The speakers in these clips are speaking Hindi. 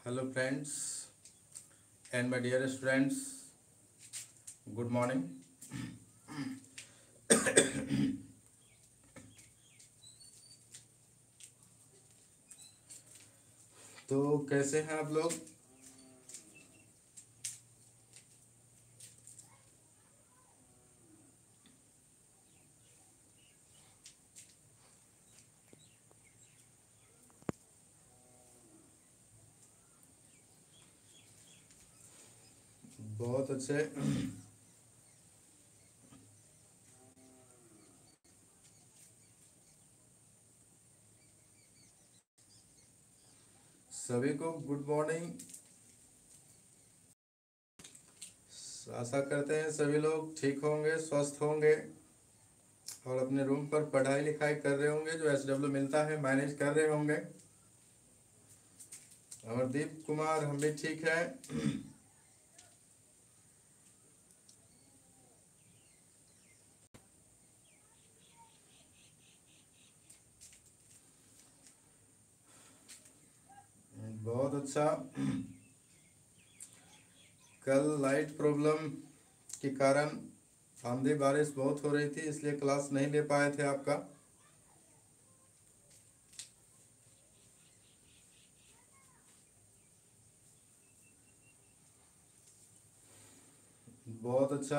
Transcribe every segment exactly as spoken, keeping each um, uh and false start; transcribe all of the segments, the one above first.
Hello friends and my dearest friends, good morning. तो कैसे हैं आप लोग? बहुत अच्छे। सभी को गुड मॉर्निंग। आशा करते हैं सभी लोग ठीक होंगे, स्वस्थ होंगे और अपने रूम पर पढ़ाई लिखाई कर रहे होंगे, जो एस डब्ल्यू मिलता है मैनेज कर रहे होंगे। अमरदीप कुमार, हम भी ठीक हैं। बहुत अच्छा। कल लाइट प्रॉब्लम के कारण आंधी बारिश बहुत हो रही थी, इसलिए क्लास नहीं ले पाए थे आपका। बहुत अच्छा।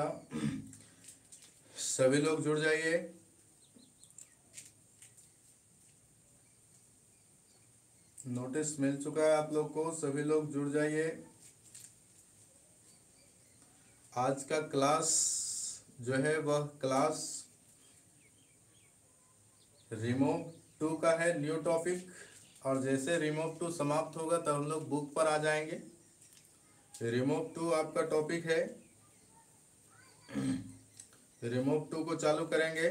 सभी लोग जुड़ जाइए। नोटिस मिल चुका है आप लोग को, सभी लोग जुड़ जाइए। आज का क्लास जो है वह क्लास रिमूव टू का है, न्यू टॉपिक। और जैसे रिमूव टू समाप्त होगा तब हम लोग बुक पर आ जाएंगे। रिमूव टू आपका टॉपिक है, रिमूव टू को चालू करेंगे।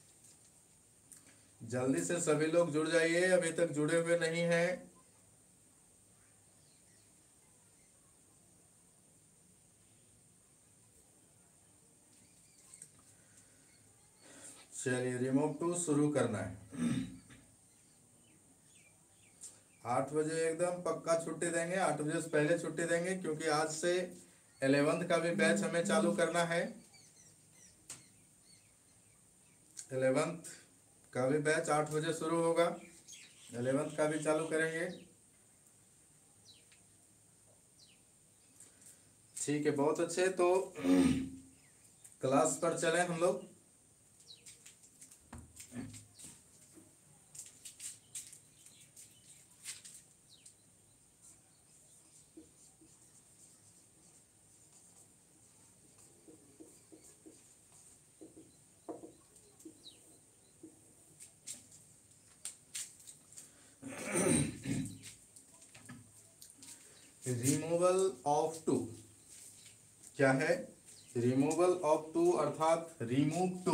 जल्दी से सभी लोग जुड़ जाइए, अभी तक जुड़े हुए नहीं हैं। चलिए, रिमूव टू शुरू करना है। आठ बजे एकदम पक्का छुट्टी देंगे, आठ बजे से पहले छुट्टी देंगे, क्योंकि आज से एलेवेंथ का भी बैच हमें चालू करना है। एलेवेंथ का भी बैच आठ बजे शुरू होगा, एलेवेंथ का भी चालू करेंगे। ठीक है, बहुत अच्छे। तो क्लास पर चलें हम लोग। रिमूवल ऑफ टू क्या है? रिमूवल ऑफ टू अर्थात रिमूव टू।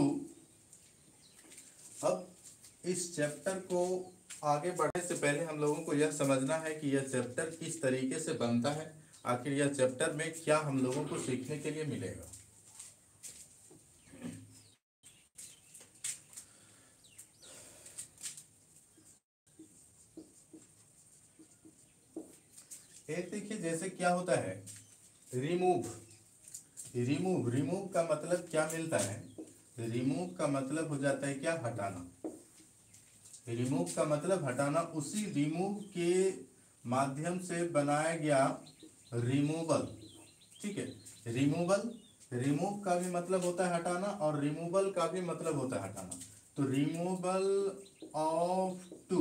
अब इस चैप्टर को आगे बढ़ने से पहले हम लोगों को यह समझना है कि यह चैप्टर किस तरीके से बनता है, आखिर यह चैप्टर में क्या हम लोगों को सीखने के लिए मिलेगा। एक देखिए, जैसे क्या होता है रिमूव। रिमूव रिमूव का मतलब क्या मिलता है? रिमूव का मतलब हो जाता है क्या? हटाना। रिमूव का मतलब हटाना। उसी रिमूव के माध्यम से बनाया गया रिमूवल। ठीक है, रिमूवल, रिमूव का भी मतलब होता है हटाना और रिमूवल का भी मतलब होता है हटाना। तो removal of too,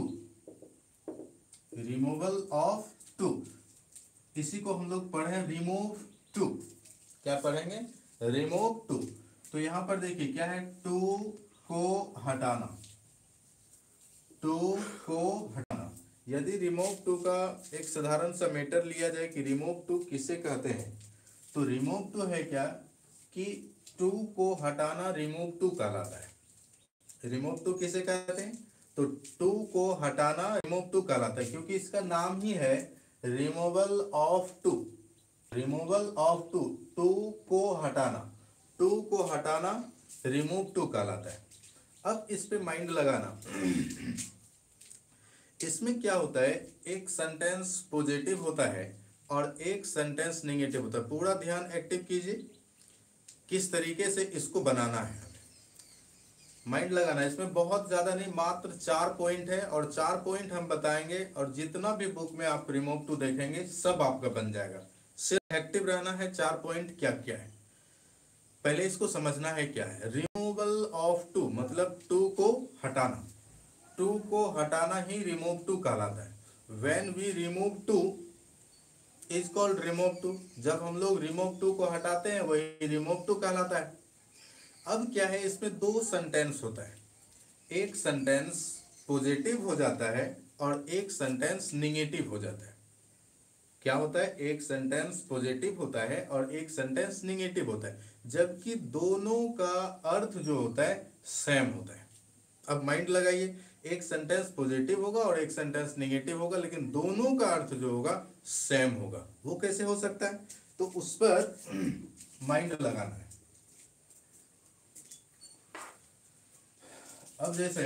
removal of too, इसी को हम लोग पढ़े रिमूव टू। क्या पढ़ेंगे? Remove too. तो यहां पर देखिए क्या है, टू को हटाना, टू को हटाना। यदि रिमूव टू का एक साधारण सा मैटर लिया जाए कि रिमूव टू किसे कहते हैं, तो रिमूव टू है क्या कि टू को हटाना रिमूव टू कहलाता है। रिमूव टू किसे कहते हैं? तो टू को हटाना रिमूव टू कहलाता है, क्योंकि इसका नाम ही है removal of too. Removal of too, too को हटाना, टू को हटाना रिमूव टू कहलाता है। अब इस पे माइंड लगाना। इसमें क्या होता है, एक सेंटेंस पॉजिटिव होता है और एक सेंटेंस नेगेटिव होता है। पूरा ध्यान एक्टिव कीजिए, किस तरीके से इसको बनाना है, माइंड लगाना है। इसमें बहुत ज्यादा नहीं, मात्र चार पॉइंट है और चार पॉइंट हम बताएंगे और जितना भी बुक में आप रिमूव टू देखेंगे सब आपका बन जाएगा। सिर्फ एक्टिव रहना है। चार पॉइंट क्या क्या है पहले इसको समझना है क्या है। रिमूवल ऑफ टू मतलब टू को हटाना, टू को हटाना ही रिमूव टू कहलाता है। When we remove too is called remove too. जब हम लोग रिमूव टू को हटाते हैं वही रिमूव टू कहलाता है। अब क्या है, इसमें दो सेंटेंस होता है, एक सेंटेंस पॉजिटिव हो जाता है और एक सेंटेंस निगेटिव हो जाता है। क्या होता है, एक सेंटेंस पॉजिटिव होता है और एक सेंटेंस निगेटिव होता है, जबकि दोनों का अर्थ जो होता है सेम होता है। अब माइंड लगाइए, एक सेंटेंस पॉजिटिव होगा और एक सेंटेंस निगेटिव होगा, लेकिन दोनों का अर्थ जो होगा सेम होगा। वो कैसे हो सकता है, तो उस पर माइंड लगाना है। अब जैसे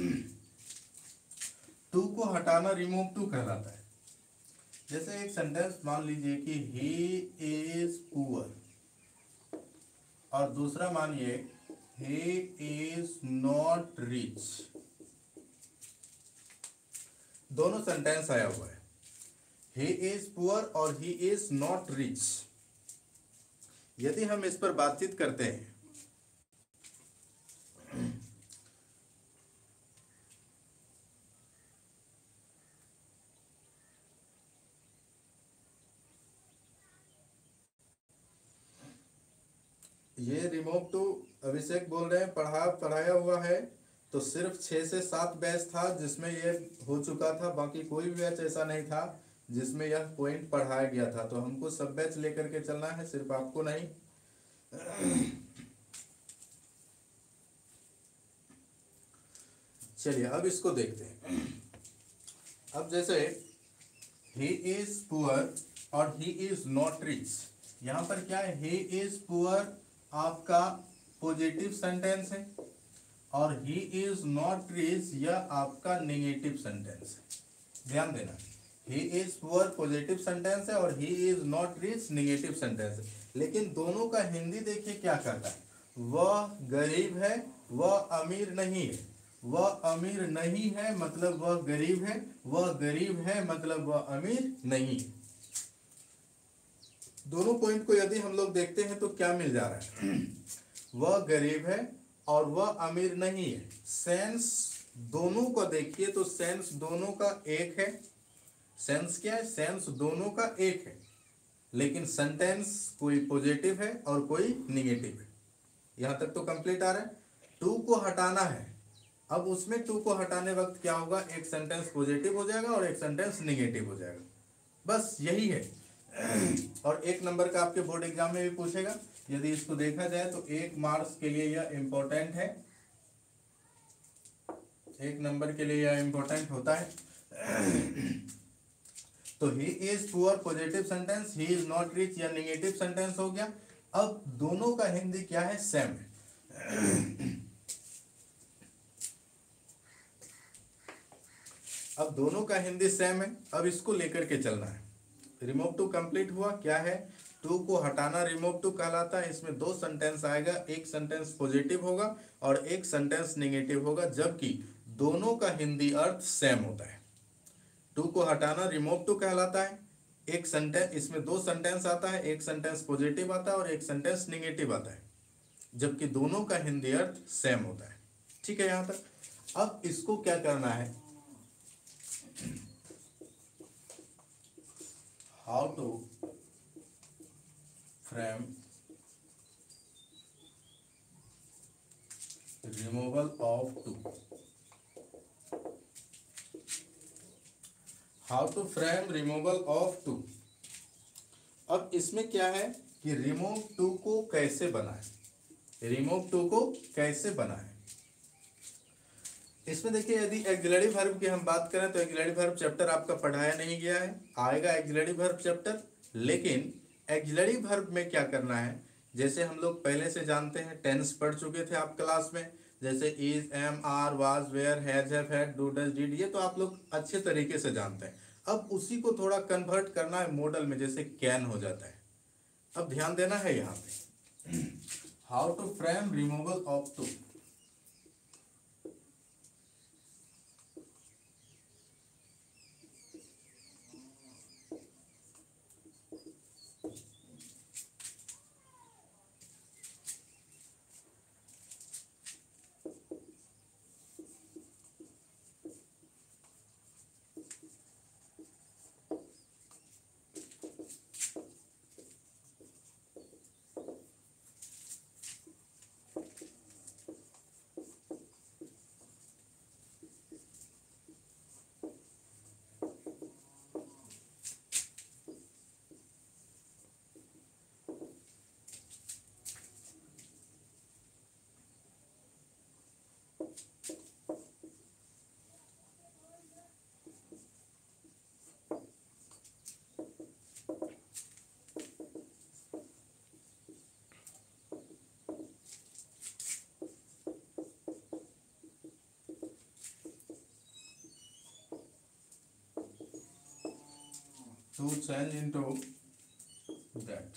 टू को हटाना रिमूव टू कहलाता है। जैसे एक सेंटेंस मान लीजिए कि ही इज पुअर और दूसरा मानिए ही इज नॉट रिच। दोनों सेंटेंस आया हुआ है, ही इज पुअर और ही इज नॉट रिच। यदि हम इस पर बातचीत करते हैं, ये रिमूव टू अभिषेक बोल रहे हैं पढ़ा पढ़ाया हुआ है, तो सिर्फ छः से सात बैच था जिसमें ये हो चुका था, बाकी कोई भी बैच ऐसा नहीं था जिसमें यह पॉइंट पढ़ाया गया था। तो हमको सब बैच लेकर के चलना है, सिर्फ आपको नहीं। चलिए अब इसको देखते हैं। अब जैसे ही इज पुअर और ही इज नॉट रिच, यहाँ पर क्या है, ही इज पुअर आपका पॉजिटिव सेंटेंस है और ही इज नॉट रिच यह आपका नेगेटिव सेंटेंस है। ध्यान देना, he is poor positive sentence है और he is not rich negative sentence है। लेकिन दोनों का हिंदी देखिए क्या करता है, वह गरीब है वह अमीर नहीं है। वह अमीर नहीं है मतलब वह गरीब है, वह गरीब है मतलब वह अमीर नहीं है। दोनों पॉइंट को यदि हम लोग देखते हैं तो क्या मिल जा रहा है, वह गरीब है और वह अमीर नहीं है। सेंस दोनों को देखिए तो सेंस दोनों का एक है। सेंस क्या है, सेंस दोनों का एक है, लेकिन सेंटेंस कोई पॉजिटिव है और कोई निगेटिव है। यहां तक तो कंप्लीट आ रहा है। टू को हटाना है, अब उसमें टू को हटाने वक्त क्या होगा, एक सेंटेंस पॉजिटिव हो जाएगा और एक सेंटेंस निगेटिव हो जाएगा, बस यही है। और एक नंबर का आपके बोर्ड एग्जाम में भी पूछेगा। यदि इसको देखा जाए तो एक मार्क्स के लिए यह इंपॉर्टेंट है, एक नंबर के लिए यह इंपॉर्टेंट होता है। तो he is poor positive sentence, he is not rich या नेगेटिव सेंटेंस हो गया। अब दोनों का हिंदी क्या है, सेम है। अब दोनों का हिंदी सेम है, अब इसको लेकर के चलना है। रिमूव टू कंप्लीट हुआ, क्या है, टू को हटाना रिमूव टू कहलाता है। इसमें दो सेंटेंस आएगा, एक सेंटेंस पॉजिटिव होगा और एक सेंटेंस नेगेटिव होगा, जबकि दोनों का हिंदी अर्थ सेम होता है। टू को हटाना रिमूव टू कहलाता है। एक सेंटेंस, इसमें दो सेंटेंस आता है, एक सेंटेंस पॉजिटिव आता है और एक सेंटेंस नेगेटिव आता है, जबकि दोनों का हिंदी अर्थ सेम होता है। ठीक है यहां तक। अब इसको क्या करना है, how to frame removal of two, how to frame removal of two। अब इसमें क्या है कि रिमूव टू को कैसे बनाए, रिमूव टू को कैसे बनाए। इसमें देखिए यदि एक्सिलरी वर्ब की हम बात करें तो एक्सिलरी वर्ब चैप्टर आपका पढ़ाया नहीं गया है, आएगा एक्सिलरी वर्ब चैप्टर। लेकिन एक्सिलरी वर्ब में क्या करना है जैसे हम लोग पहले से जानते हैं, टेंस पढ़ चुके थे आप क्लास में, जैसे is, am, are, was, were, has, have, had, do, does, did, ये तो आप लोग अच्छे तरीके से जानते हैं। अब उसी को थोड़ा कन्वर्ट करना है मॉडल में, जैसे कैन हो जाता है। अब ध्यान देना है यहाँ पे, how to frame removal of too. Too change into that.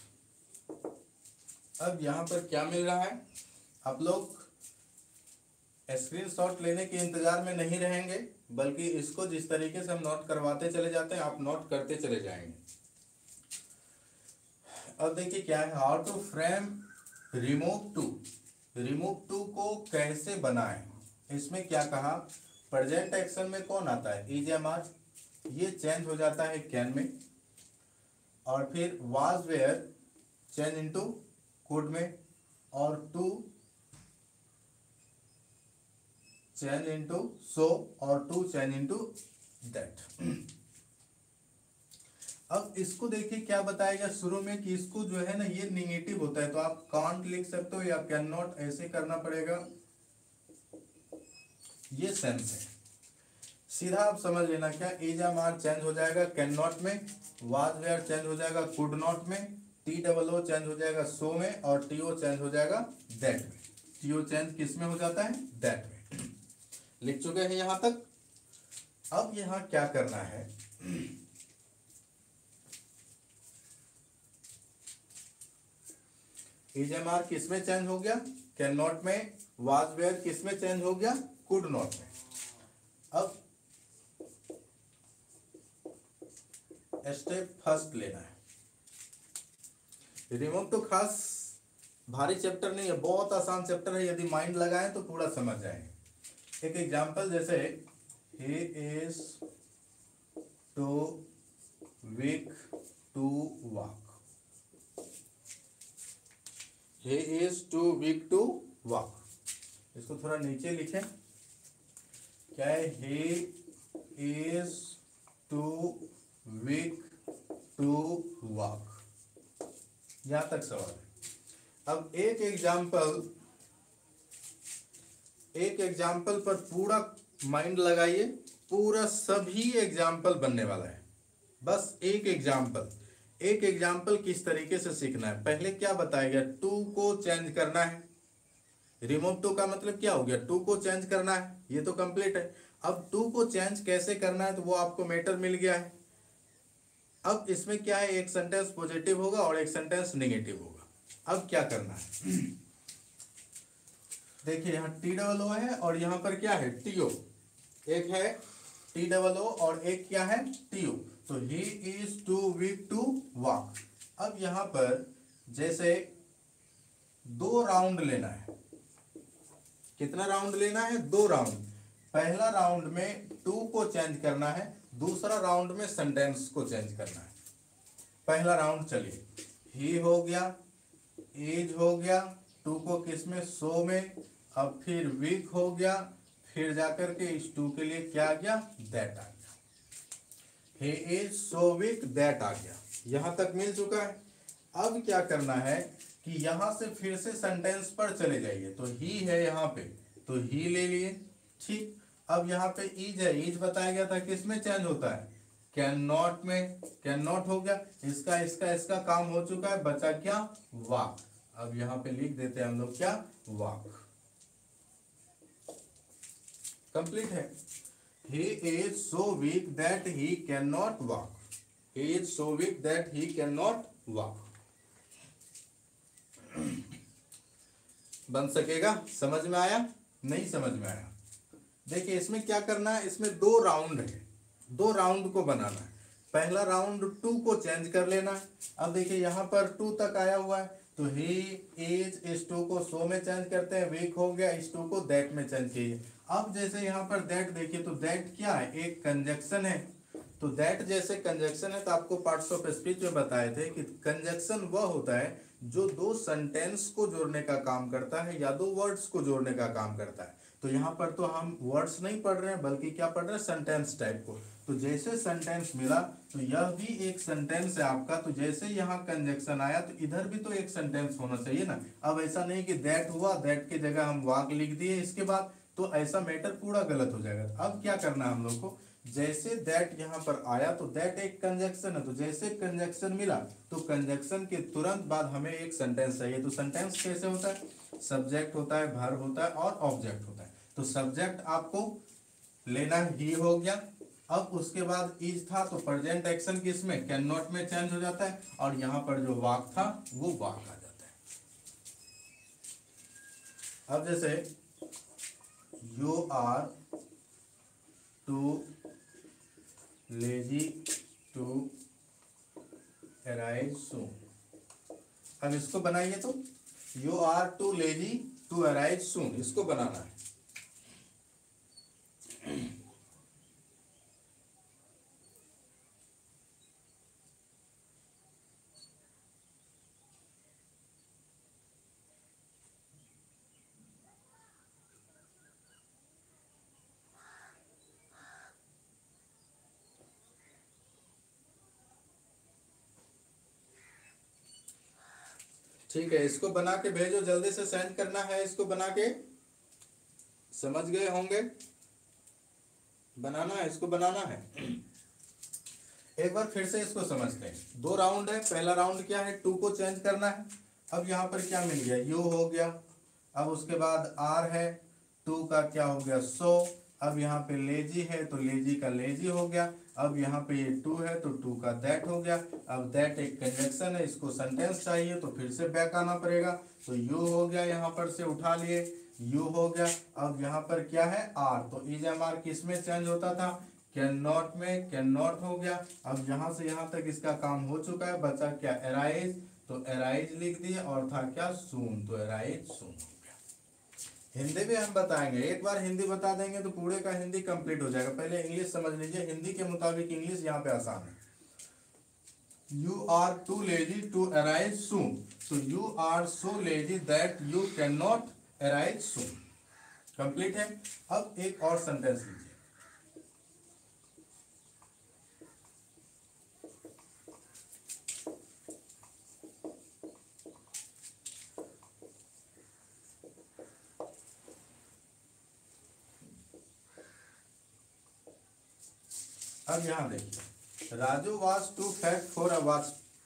अब यहाँ पर क्या मिल रहा है, आप लोग स्क्रीनशॉट लेने के इंतजार में नहीं रहेंगे, बल्कि इसको जिस तरीके से हम नोट करवाते चले जाते हैं आप नोट करते चले जाएंगे। अब देखिए क्या है, how to frame remove too. Remove too को कैसे बनाएं, इसमें क्या कहा, प्रेजेंट एक्शन में कौन आता है, इज, एम, आर, ये चेंज हो जाता है कैन में, और फिर was, were change into could में, और टू चेंज इनटू सो, और टू चेंज इनटू दैट। अब इसको देखिए क्या बताया गया शुरू में कि इसको जो है ना ये निगेटिव होता है, तो आप कांट लिख सकते हो या कैन नॉट, ऐसे करना पड़ेगा, ये सेंस है। सीधा आप समझ लेना, क्या इज, एम, आर चेंज हो जाएगा कैन नॉट में, वाज, वेयर चेंज हो जाएगा कुड नॉट में, टी डबल ओ चेंज हो जाएगा सो में, और टी ओ चेंज हो जाएगा दैट में। टी ओ चेंज किस में हो जाता है, दैट में। लिख चुके हैं यहां तक। अब यहां क्या करना है, इज, एम, आर किस में चेंज हो गया, कैन नॉट में, वाज, वेयर किस में चेंज हो गया, कुड नॉट में। अब स्टेप फर्स्ट लेना है, रिमूव तो खास भारी चैप्टर नहीं है, बहुत आसान चैप्टर है, यदि माइंड लगाएं तो पूरा समझ जाएंगे। एक एग्जांपल, जैसे he is too weak to walk, he is too weak to walk, इसको थोड़ा नीचे लिखें, क्या है, he is too weak to walk, यहां तक सवाल है। अब एक एग्जाम्पल एक एग्जाम्पल पर पूरा माइंड लगाइए, पूरा सभी एग्जाम्पल बनने वाला है, बस एक एग्जाम्पल। एक एग्जाम्पल किस तरीके से सीखना है, पहले क्या बताया गया, टू को चेंज करना है, रिमूव टू का मतलब क्या हो गया, टू को चेंज करना है, ये तो कंप्लीट है। अब टू को चेंज कैसे करना है, तो वो आपको मैटर मिल गया है। अब इसमें क्या है, एक सेंटेंस पॉजिटिव होगा और एक सेंटेंस नेगेटिव होगा। अब क्या करना है, देखिए यहाँ टी डबल ओ है और यहाँ पर क्या है, टीओ, एक है टी डबल ओ और एक क्या है, टीओ, तो he is too weak to walk. अब यहाँ पर जैसे दो राउंड लेना है, कितना राउंड लेना है, दो राउंड। पहला राउंड में टू को चेंज करना है, दूसरा राउंड में सेंटेंस को चेंज करना है। पहला राउंड चलिए, ही हो गया, एज हो गया, टू को किसमें, सो में, अब फिर वीक हो गया, फिर जाकर के इस टू के लिए क्या आ गया, दैट आ गया, he is so weak, that आ गया, यहां तक मिल चुका है। अब क्या करना है कि यहां से फिर से सेंटेंस पर चले जाइए, तो ही है यहाँ पे, तो ही ले लिए, ठीक। अब यहाँ पे इज है, इज बताया गया था किसमें चेंज होता है, कैन नॉट में, कैन नॉट हो गया, इसका इसका इसका काम हो चुका है, बचा क्या, वाक। अब यहाँ पे लिख देते हैं हम लोग क्या, वॉक। कंप्लीट है। He is so weak that he can not walk, he is so weak that he can not walk. बन सकेगा? समझ में आया? नहीं समझ में आया? देखिए इसमें क्या करना है, इसमें दो राउंड है, दो राउंड को बनाना है। पहला राउंड टू को चेंज कर लेना है। अब देखिए यहाँ पर टू तक आया हुआ है, तो ही इज इस टू को सो में चेंज करते हैं, वीक हो गया, इस टू को दैट में चेंज कीजिए। अब जैसे यहाँ पर दैट देखिए, तो दैट क्या है, एक कंजक्शन है। तो दैट जैसे कंजक्शन है, तो आपको पार्ट्स ऑफ स्पीच में बताए थे कि कंजक्शन वह होता है जो दो सेंटेंस को जोड़ने का काम करता है या दो वर्ड्स को जोड़ने का काम करता है। तो यहाँ पर तो हम वर्ड्स नहीं पढ़ रहे हैं, बल्कि क्या पढ़ रहे हैं, सेंटेंस टाइप को। तो जैसे सेंटेंस मिला, तो यह भी एक सेंटेंस है आपका। तो जैसे यहाँ कंजक्शन आया, तो इधर भी तो एक सेंटेंस होना चाहिए ना। अब ऐसा नहीं कि दैट हुआ, दैट की जगह हम वाक लिख दिए इसके बाद, तो ऐसा मैटर पूरा गलत हो जाएगा। अब क्या करना है हम लोग को, जैसे दैट यहाँ पर आया, तो दैट एक कंजक्शन है, तो जैसे कंजक्शन मिला, तो कंजक्शन के तुरंत बाद हमें एक सेंटेंस चाहिए। तो सेंटेंस कैसे होता है, सब्जेक्ट होता है, वर्ब होता है और ऑब्जेक्ट होता है। तो सब्जेक्ट आपको लेना ही हो गया। अब उसके बाद इज था, तो प्रेजेंट एक्शन किस में, कैन नॉट में चेंज हो जाता है, और यहाँ पर जो वाक था वो वाक आ जाता है। अब जैसे you are too lazy to arise soon. अब इसको बनाइए, तो you are too lazy to arise soon, इसको बनाना है। ठीक है, इसको बना के भेजो, जल्दी से सेंड करना है। इसको बना के, समझ गए होंगे, बनाना है, इसको बनाना है। एक बार फिर से इसको समझते हैं। दो राउंड है। पहला राउंड क्या है, टू को चेंज करना है। अब यहाँ पर क्या मिल गया, यू हो गया। अब उसके बाद आर है, टू का क्या हो गया, सो। अब यहाँ पे लेजी है, तो लेजी का लेजी हो गया। अब यहाँ पे ये टू है, तो टू का दैट हो गया। अब दैट एक कंजक्शन है, इसको सेंटेंस चाहिए, तो फिर से बैक आना पड़ेगा। तो यू हो गया, यहाँ पर से उठा लिए, यू हो गया। अब यहाँ पर क्या है, आर, तो इज एम आर किस में चेंज होता था, कैन नॉट में, कैन नॉट हो गया। अब यहाँ से यहाँ तक इसका काम हो चुका है, बचा क्या, अराइज, तो अराइज लिख दिए, और था क्या, सून, तो अराइज सून। हिंदी भी हम बताएंगे, एक बार हिंदी बता देंगे तो पूरे का हिंदी कंप्लीट हो जाएगा। पहले इंग्लिश समझ लीजिए, हिंदी के मुताबिक इंग्लिश यहाँ पे आसान है। You are too lazy to arise soon, तो you are so lazy that you can not arise soon. Complete है। अब एक और सेंटेंस लीजिए। अब यहां देखिए, Raju was too fat for a watch.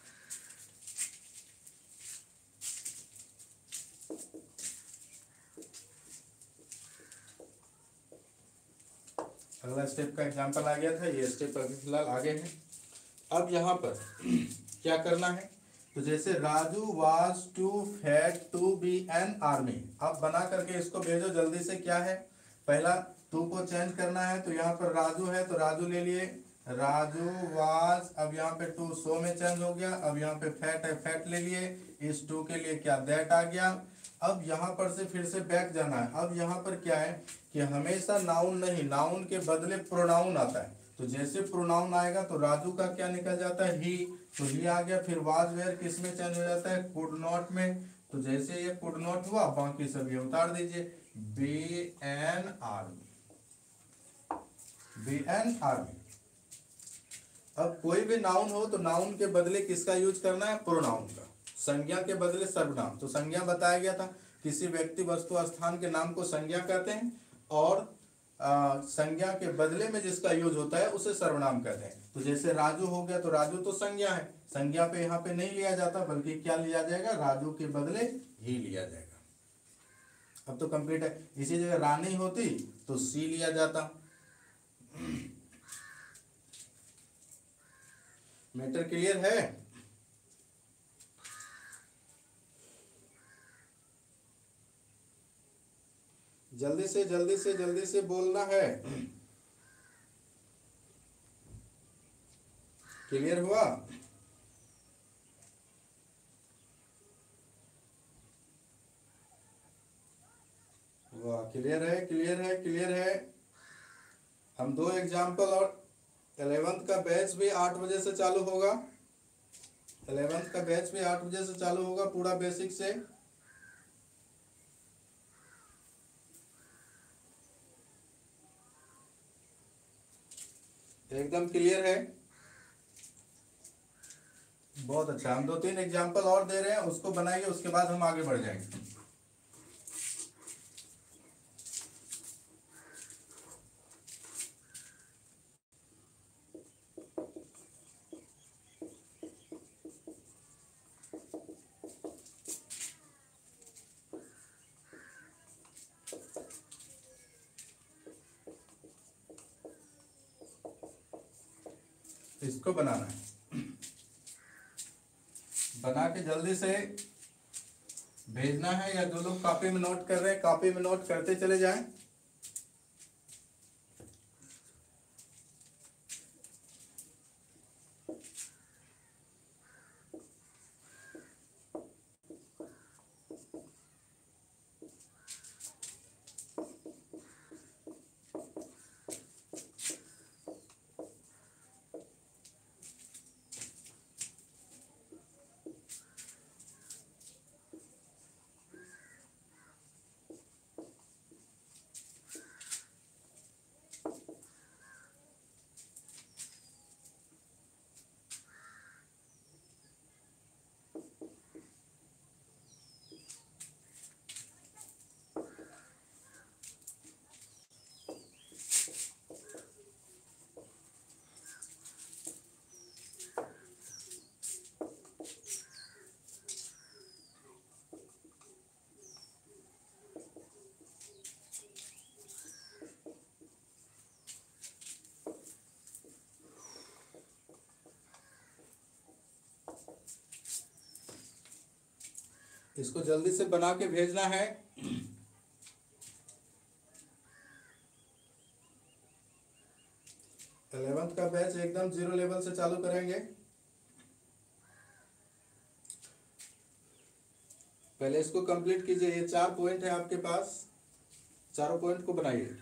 अगला स्टेप का एग्जांपल आ गया था, ये स्टेप अभी फिलहाल आगे है। अब यहाँ पर क्या करना है, तो जैसे Raju was too fat to be an army. अब बना करके इसको भेजो जल्दी से। क्या है, पहला टू को चेंज करना है, तो यहाँ पर राजू है, तो राजू ले लिए, राजू वाज। अब यहाँ पे टू सो में चेंज हो गया। अब यहाँ पे फैट है, फैट ले लिए, इस टू के लिए क्या, दैट आ गया। अब यहाँ पर से फिर से बैक जाना है। अब यहाँ पर क्या है कि हमेशा नाउन नहीं, नाउन के बदले प्रोनाउन आता है। तो जैसे प्रोनाउन आएगा, तो राजू का क्या निकल जाता है, ही, तो ही आ गया। फिर वाज वेयर किस में चेंज हो जाता है, कुड नॉट में। तो जैसे ये कुड नॉट हुआ, बाकी सब ये उतार दीजिए, be an army, be an army. अब कोई भी नाउन हो, तो नाउन के बदले किसका यूज करना है, प्रोनाउन का। संज्ञा के बदले सर्वनाम। तो संज्ञा बताया गया था, किसी व्यक्ति वस्तु स्थान के नाम को संज्ञा कहते हैं, और आ, संज्ञा के बदले में जिसका यूज होता है उसे सर्वनाम कहते हैं। तो जैसे राजू हो गया, तो राजू तो संज्ञा है, संज्ञा पे यहाँ पे नहीं लिया जाता, बल्कि क्या लिया जाएगा, राजू के बदले ही लिया जाएगा। अब तो कंप्लीट है। इसी जगह रानी होती तो सी लिया जाता। मैटर क्लियर है? जल्दी से जल्दी से जल्दी से बोलना है। क्लियर हुआ? वाह, क्लियर है, क्लियर है, क्लियर है। हम दो एग्जाम्पल और इलेवेंथ का बैच भी आठ बजे से चालू होगा। इलेवेंथ का बैच भी आठ बजे से चालू होगा, पूरा बेसिक से। एकदम क्लियर है? बहुत अच्छा। हम दो तीन एग्जाम्पल और दे रहे हैं, उसको बनाइए, उसके बाद हम आगे बढ़ जाएंगे। इसको बनाना है, बना के जल्दी से भेजना है, या जो लोग कॉपी में नोट कर रहे हैं कॉपी में नोट करते चले जाएं। इसको जल्दी से बना के भेजना है। इलेवेंथ का बैच एकदम जीरो लेवल से चालू करेंगे। पहले इसको कंप्लीट कीजिए। ये चार पॉइंट है आपके पास, चारों पॉइंट को बनाइए।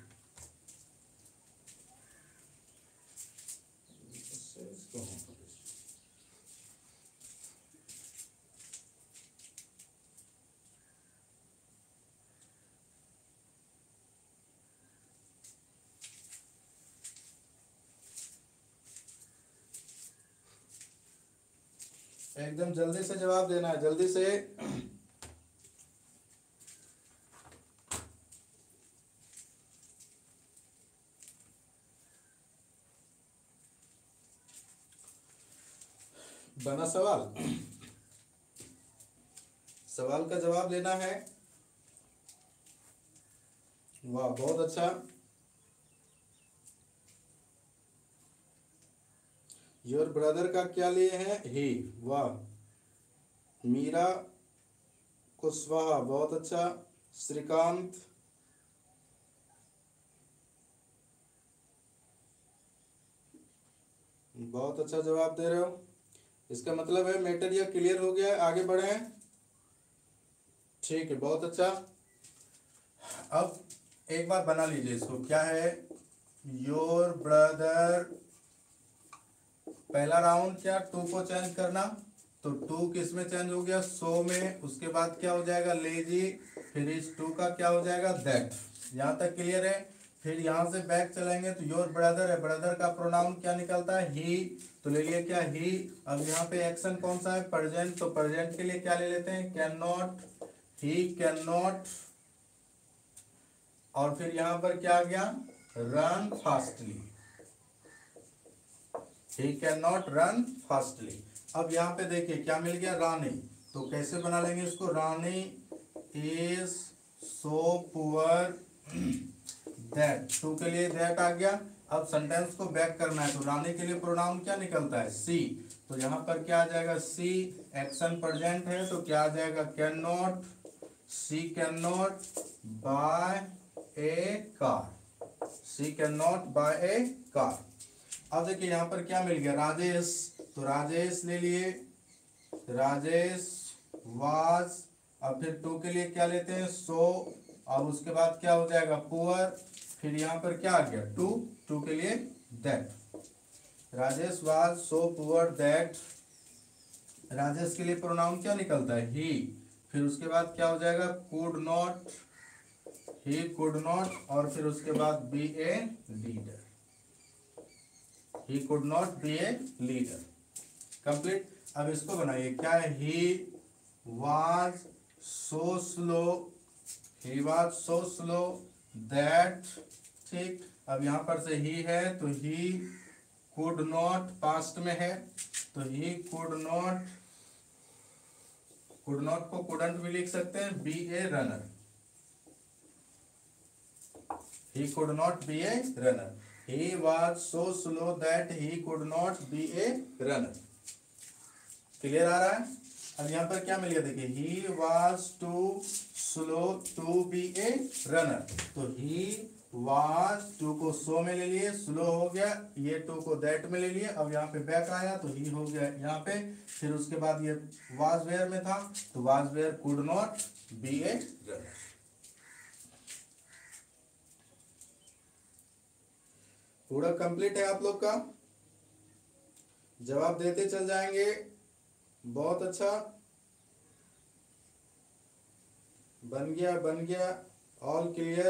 एकदम जल्दी से जवाब देना है, जल्दी से। बना सवाल, सवाल का जवाब लेना है। वाह, बहुत अच्छा। योर ब्रदर का क्या लिए हैं? ही। वाह। मीरा कुशवाहा, बहुत अच्छा। श्रीकांत, बहुत अच्छा जवाब दे रहे हो। इसका मतलब है मैटर यह क्लियर हो गया है, आगे बढ़े। ठीक है, बहुत अच्छा। अब एक बार बना लीजिए इसको। क्या है? योर ब्रदर, पहला राउंड क्या, टू को चेंज करना, तो टू किस में चेंज हो गया, सो में। उसके बाद क्या हो जाएगा, लेजी। फिर इस टू का क्या हो जाएगा, दैट। यहाँ तक क्लियर है? फिर यहाँ से बैक चलेंगे तो योर ब्रदर है, ब्रदर का प्रोनाउन क्या निकलता है, ही। तो ले लिया क्या, ही। अब यहाँ पे एक्शन कौन सा है, प्रेजेंट। तो प्रेजेंट के लिए क्या ले लेते हैं, can not, he can not. और फिर यहाँ पर क्या आ गया, run fastly, he can not run fastly. अब यहाँ पे देखिए क्या मिल गया, रानी। तो कैसे बना लेंगे इसको, Rani is so poor that, too के लिए दैट आ गया। अब सेंटेंस को बैक करना है, तो रानी के लिए प्रोनाउन क्या निकलता है, सी। तो यहाँ पर क्या आ जाएगा, सी एक्शन प्रेजेंट है तो क्या आ जाएगा, can not, she can not buy a car, she can not buy a car. अब देखिए यहाँ पर क्या मिल गया, राजेश। तो राजेश ले लिए, राजेश वाज, अब फिर टू के लिए क्या लेते हैं, सो, और उसके बाद क्या हो जाएगा, पुअर। फिर यहाँ पर क्या आ गया, टू, टू के लिए that. Rajesh was so poor that, Rajesh के लिए प्रोनाउन क्या निकलता है, ही। फिर उसके बाद क्या हो जाएगा, could not, he could not, और फिर उसके बाद be a leader, he could not be a leader. Complete. अब इसको बनाइए, क्या है, he was so slow, he was so slow that, ठीक। अब यहां पर से ही है तो ही कुड नॉट, पास्ट में है तो he could not, could not को कुडंट भी लिख सकते हैं, be a runner, he could not be a runner, he was so slow that he could not be a runner. Clear आ रहा है। अब यहाँ पर क्या मिल गया, देखिए, he was too slow to be a runner, तो ही वाज, टू को सो में ले लिए, स्लो हो गया, ये टू को दैट में ले लिए। अब यहाँ पे बैक आया तो ही हो गया यहाँ पे। फिर उसके बाद ये वाज वेयर में था तो was were could not be a runner. पूरा कंप्लीट है आप लोग का, जवाब देते चल जाएंगे। बहुत अच्छा, बन गया बन गया, ऑल क्लियर,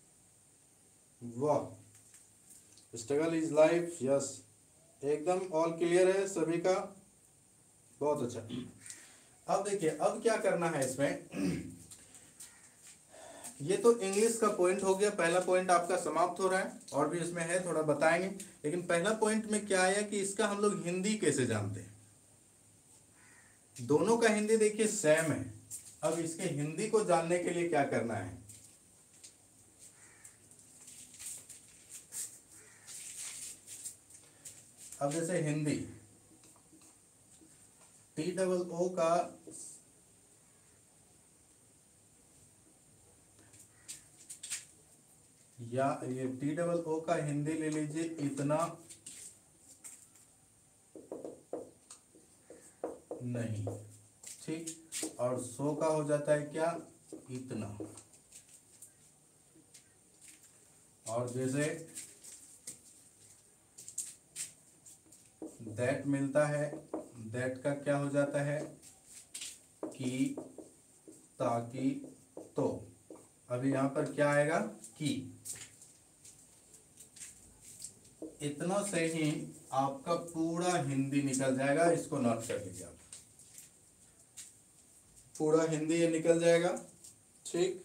वाह, स्ट्रगल इज लाइफ, यस, एकदम ऑल क्लियर है सभी का, बहुत अच्छा। अब देखिए अब क्या करना है इसमें, ये तो इंग्लिश का पॉइंट हो गया, पहला पॉइंट आपका समाप्त हो रहा है, और भी इसमें है थोड़ा बताएंगे। लेकिन पहला पॉइंट में क्या है कि इसका हम लोग हिंदी कैसे जानते हैं, दोनों का हिंदी देखिए सेम है। अब इसके हिंदी को जानने के लिए क्या करना है, अब जैसे हिंदी टी डबल ओ का या ये टी डबल ओ का हिंदी ले लीजिए, इतना नहीं, ठीक। और सो का हो जाता है क्या, इतना। और जैसे दैट मिलता है, दैट का क्या हो जाता है, कि, ताकि, तो। अभी यहां पर क्या आएगा, की। इतना से ही आपका पूरा हिंदी निकल जाएगा, इसको नोट कर लीजिए आप, पूरा हिंदी ये निकल जाएगा, ठीक।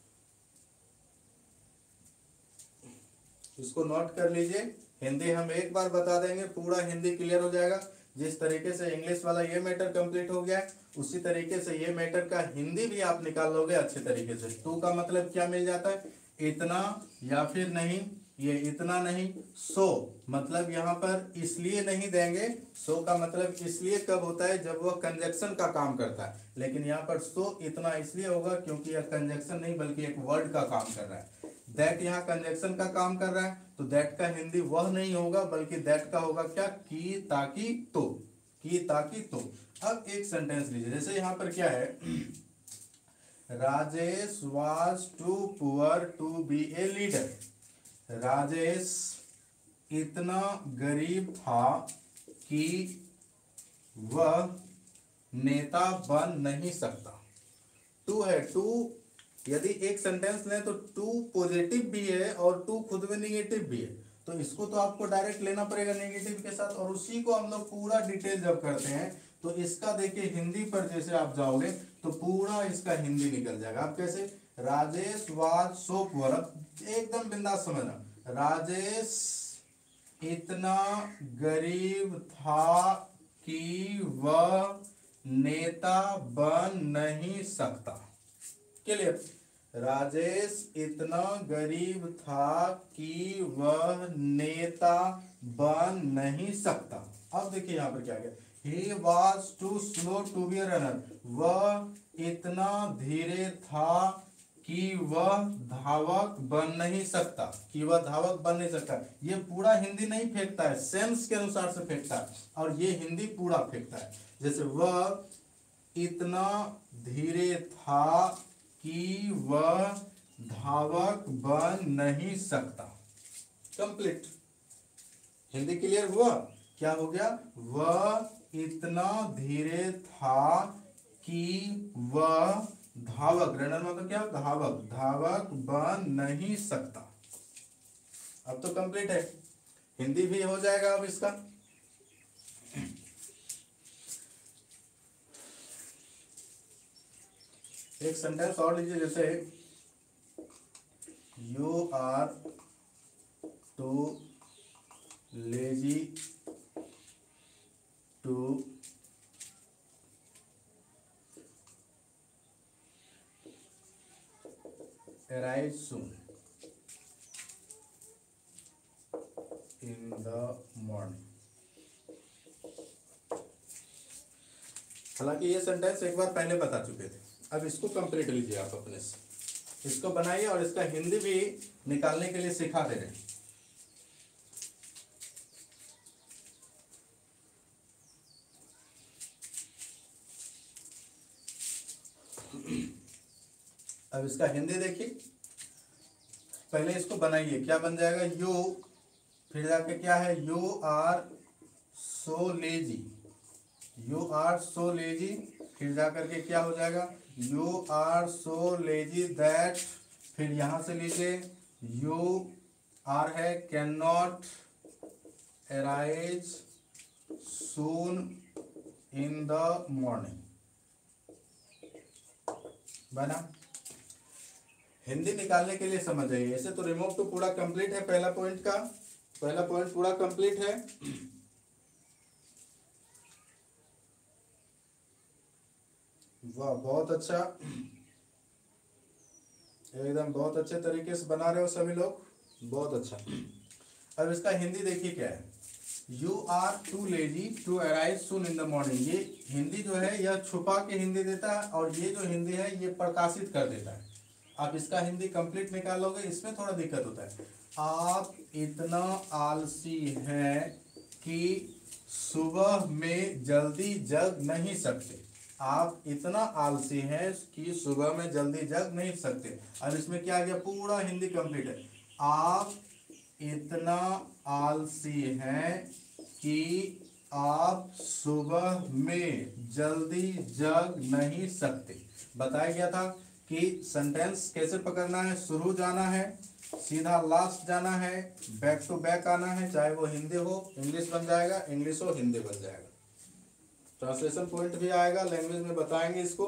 इसको नोट कर लीजिए, हिंदी हम एक बार बता देंगे, पूरा हिंदी क्लियर हो जाएगा। जिस तरीके से इंग्लिश वाला ये मैटर कंप्लीट हो गया है, उसी तरीके से ये मैटर का हिंदी भी आप निकाल लोगे अच्छे तरीके से। टू का मतलब क्या मिल जाता है, इतना, या फिर नहीं, ये इतना नहीं, सो मतलब यहाँ पर इसलिए नहीं देंगे, सो का मतलब इसलिए कब होता है, जब वह कंजक्शन का काम करता है। लेकिन यहाँ पर सो इतना इसलिए होगा क्योंकि यह कंजक्शन नहीं बल्कि एक वर्ड का काम कर रहा है। दैट यहाँ कंजक्शन का काम कर रहा है, तो दैट का हिंदी वह नहीं होगा बल्कि दैट का होगा क्या, की, ताकि, तो, की, ताकि, तो। अब एक सेंटेंस लीजिए, जैसे यहाँ पर क्या है, Rajesh was too poor to be a leader, Rajesh इतना गरीब था कि वह नेता बन नहीं सकता। टू है, टू यदि एक सेंटेंस लें तो टू पॉजिटिव भी है और टू खुद में निगेटिव भी है, तो इसको तो आपको डायरेक्ट लेना पड़ेगा नेगेटिव के साथ, और उसी को हम लोग पूरा डिटेल जब करते हैं तो इसका देखिए हिंदी पर जैसे आप जाओगे तो पूरा इसका हिंदी निकल जाएगा। आप कैसे, राजेश वाज सो पुअर, एकदम बिंदास समझना, राजेश इतना गरीब था कि वह नेता बन नहीं सकता। क्लियर। राजेश इतना गरीब था कि वह नेता बन नहीं सकता। अब देखिए यहां पर क्या गया, he was too slow to be runner, वह इतना धीरे था कि वह धावक बन नहीं सकता, कि वह धावक बन नहीं सकता। ये पूरा हिंदी नहीं फेंकता है, सेंस के अनुसार से फेंकता है, और ये हिंदी पूरा फेंकता है। जैसे वह इतना धीरे था कि वह धावक बन नहीं सकता। कंप्लीट। हिंदी क्लियर हुआ? क्या हो गया? वह इतना धीरे था कि वह धावक, रनर मतलब क्या? धावक, धावक बन नहीं सकता। अब तो कंप्लीट है, हिंदी भी हो जाएगा अब इसका। एक सेंटेंस और लीजिए, जैसे you are too lazy to arrive soon in the morning. हालांकि ये सेंटेंस एक बार पहले बता चुके थे, अब इसको कंप्लीट लीजिए आप अपने से, इसको बनाइए और इसका हिंदी भी निकालने के लिए सिखा दे रहे हैं। अब इसका हिंदी देखिए, पहले इसको बनाइए, क्या बन जाएगा? यू, फिर जाके क्या है? You are so lazy, you are so lazy, फिर जाकर के क्या हो जाएगा? You are so lazy that, फिर यहां से लीजिए यू आर है can not arise soon in the morning. बना? हिंदी निकालने के लिए समझ जाइए। ऐसे तो रिमूव तो पूरा कंप्लीट है, पहला पॉइंट का पहला पॉइंट पूरा कंप्लीट है। वाह, बहुत अच्छा, एकदम बहुत अच्छे तरीके से बना रहे हो सभी लोग, बहुत अच्छा। अब इसका हिंदी देखिए क्या है? You are too lazy to arrive soon in the morning. ये हिंदी जो है यह छुपा के हिंदी देता है, और ये जो हिंदी है ये प्रकाशित कर देता है। आप इसका हिंदी कंप्लीट निकालोगे, इसमें थोड़ा दिक्कत होता है। आप इतना आलसी हैं कि सुबह में जल्दी जग नहीं सकते। आप इतना आलसी हैं कि सुबह में जल्दी जग नहीं सकते। अब इसमें क्या आ गया? पूरा हिंदी कंप्लीट है। आप इतना आलसी हैं कि आप सुबह में जल्दी जग नहीं सकते। बताया गया था कि सेंटेंस कैसे पकड़ना है, शुरू जाना है, सीधा लास्ट जाना है, बैक टू बैक आना है, चाहे वो हिंदी हो इंग्लिश बन जाएगा, इंग्लिश हो हिंदी बन जाएगा। ट्रांसलेशन पॉइंट भी आएगा, लैंग्वेज में बताएंगे इसको।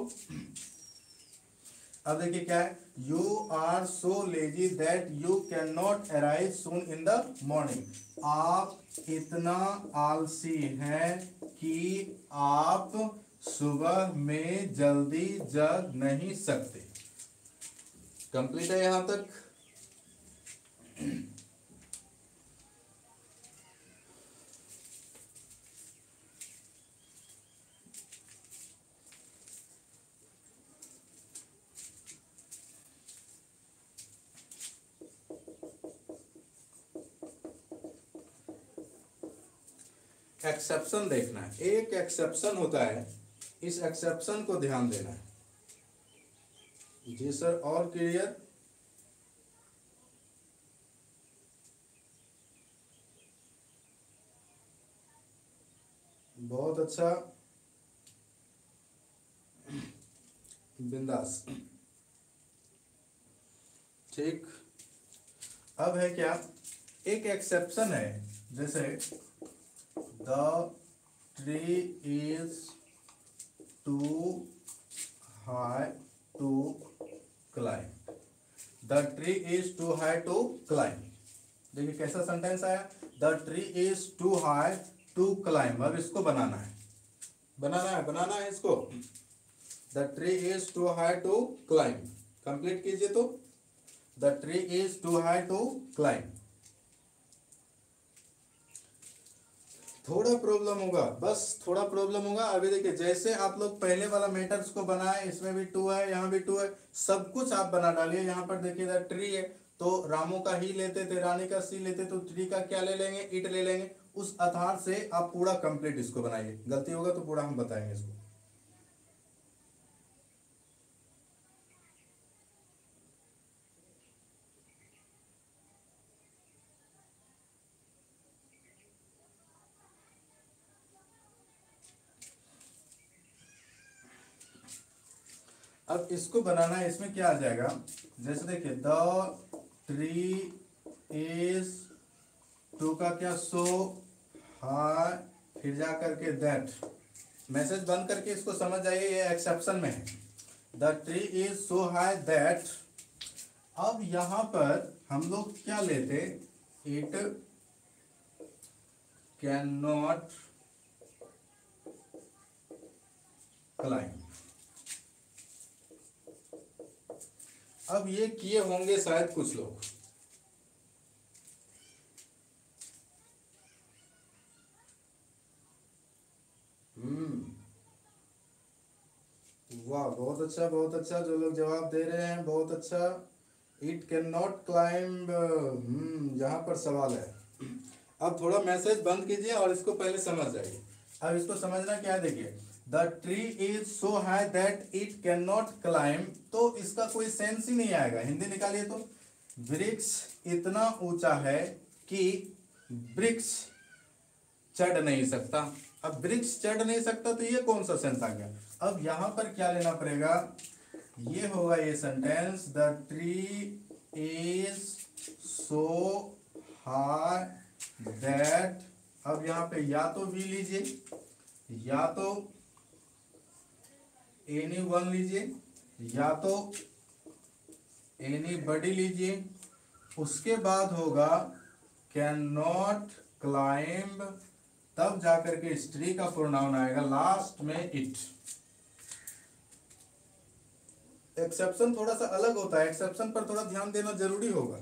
अब देखिए क्या है? You are so lazy that you can not arrive soon in the morning. आप इतना आलसी हैं कि आप सुबह में जल्दी जग नहीं सकते। कंप्लीट है यहां तक? एक्सेप्शन देखना है, एक एक्सेप्शन होता है, इस एक्सेप्शन को ध्यान देना है। जी सर, और क्लियर? बहुत अच्छा, बिंदास। ठीक, अब है क्या? एक एक्सेप्शन है, जैसे the tree is too high to climb. The tree is too high to climb. देखिए कैसा सेंटेंस आया, the tree is too high to climb. अब इसको बनाना है, बनाना है बनाना है इसको। The tree is too high to climb, complete कीजिए। तो the tree is too high to climb. थोड़ा प्रॉब्लम होगा, बस थोड़ा प्रॉब्लम होगा। अभी देखिए जैसे आप लोग पहले वाला मेटर्स को बनाए, इसमें भी टू है, यहाँ भी टू है, सब कुछ आप बना डालिए। यहाँ पर देखिए द ट्री है तो रामू का ही लेते थे, रानी का सी लेते, तो ट्री का क्या ले लेंगे, इट ले लेंगे। उस आधार से आप पूरा कंप्लीट इसको बनाइए। गलती होगा तो पूरा हम बताएंगे इसको। अब इसको बनाना है, इसमें क्या आ जाएगा, जैसे देखिए द ट्री इज, टू का क्या, सो हाई, फिर जा करके दैट। मैसेज बंद करके इसको समझ जाइए, ये एक्सेप्शन में है। The tree is so high that. अब यहां पर हम लोग क्या लेते, इट कैन नॉट क्लाइंब। अब ये किए होंगे शायद कुछ लोग, हम्म वाह बहुत अच्छा बहुत अच्छा, जो लोग जवाब दे रहे हैं बहुत अच्छा। इट कैन नॉट क्लाइंब, हम्म यहाँ पर सवाल है। अब थोड़ा मैसेज बंद कीजिए और इसको पहले समझ जाइए। अब इसको समझना क्या है, देखिए the tree is so high that it can not climb, तो इसका कोई सेंस ही नहीं आएगा। हिंदी निकालिए तो, वृक्ष इतना ऊंचा है कि वृक्ष चढ़ नहीं सकता। अब वृक्ष चढ़ नहीं सकता तो ये कौन सा सेंस आ गया। अब यहां पर क्या लेना पड़ेगा, ये होगा ये sentence, the tree is so high that. अब यहां पे या तो वी लीजिए, या तो एनी वन लीजिए, या तो एनी बडी लीजिए। उसके बाद होगा कैन नॉट क्लाइंब, तब जाकर के स्त्री का प्रोनाउन आएगा लास्ट में इट। एक्सेप्शन थोड़ा सा अलग होता है, एक्सेप्शन पर थोड़ा ध्यान देना जरूरी होगा।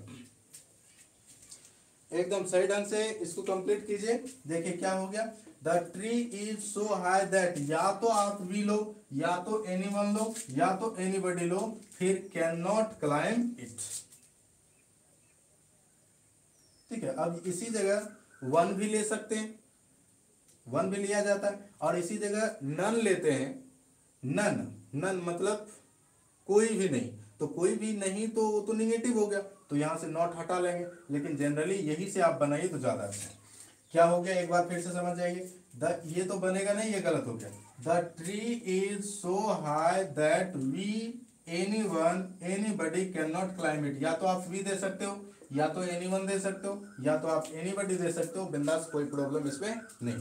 एकदम सही ढंग से इसको कंप्लीट कीजिए। देखिए क्या हो गया, the tree is so high that, या तो आप वी लो, या तो एनी वन लो, या तो एनीबडी लो, फिर कैन नॉट क्लाइंब इट। ठीक है, अब इसी जगह वन भी ले सकते हैं, वन भी लिया जाता है, और इसी जगह नन लेते हैं। नन, नन मतलब कोई भी नहीं, तो कोई भी नहीं तो वो तो निगेटिव हो गया, तो यहां से नॉट हटा लेंगे। लेकिन जनरली यही से आप बनाइए तो ज्यादा अच्छा है। क्या हो गया, एक बार फिर से समझ जाइए। द, ये तो बनेगा नहीं, ये गलत हो गया। The tree is so high that we anyone anybody can not climb it. या तो आप वी दे सकते हो, या तो एनी वन दे सकते हो, या तो आप एनी बडी दे सकते हो, बिंदास, कोई प्रॉब्लम इसमें नहीं।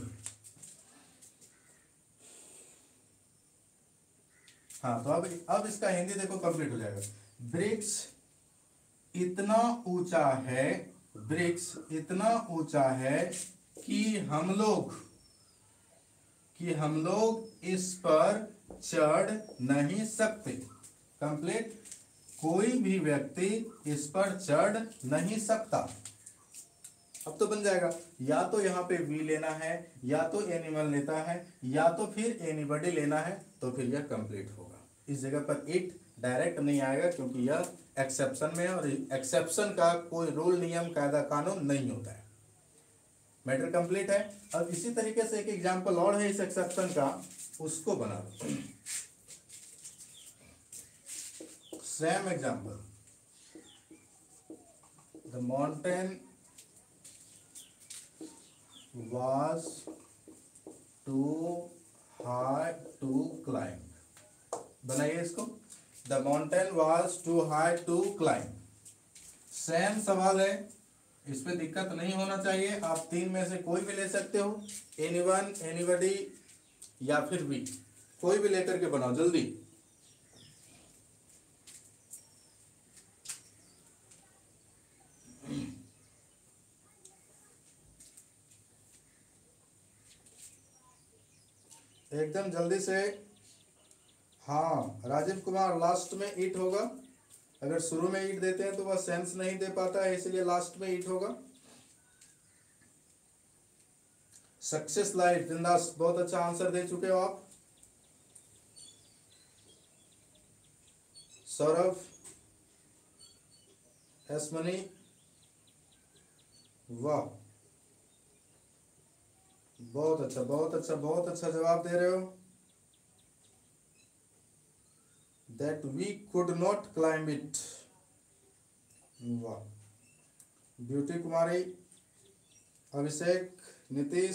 हाँ तो अब अब इसका हिंदी देखो कंप्लीट हो जाएगा। वृक्ष इतना ऊंचा है, वृक्ष इतना ऊंचा है कि हम लोग कि हम लोग इस पर चढ़ नहीं सकते। कंप्लीट, कोई भी व्यक्ति इस पर चढ़ नहीं सकता। अब तो बन जाएगा, या तो यहाँ पे वी लेना है, या तो एनिमल लेता है, या तो फिर एनीबडी लेना है, तो फिर यह कंप्लीट होगा। इस जगह पर इट डायरेक्ट नहीं आएगा क्योंकि यह एक्सेप्शन में है, और एक्सेप्शन का कोई रूल नियम कायदा कानून नहीं होता है। मैटर कंप्लीट है। अब इसी तरीके से एक एग्जांपल और है इस एक्सेप्शन का, उसको बना लो। Same example, the mountain was too high to climb। बनाइए इसको, the mountain was too high to climb। Same सवाल है, इस पे दिक्कत नहीं होना चाहिए। आप तीन में से कोई भी ले सकते हो, एनीवन, एनीबडी, या फिर वी, कोई भी लेकर के बनाओ जल्दी। एकदम जल्दी से। हाँ राजीव कुमार, लास्ट में ईट होगा। अगर शुरू में ईट देते हैं तो वह सेंस नहीं दे पाता है, इसलिए लास्ट में ईट होगा। सक्सेस लाइफ, बिंदास, बहुत अच्छा आंसर दे चुके हो आप। सौरभ, एसमनी, वाह, बहुत अच्छा बहुत अच्छा बहुत अच्छा जवाब दे रहे हो। That we could not climb it, वाह। ब्यूटी कुमारी, अभिषेक, नीतीश,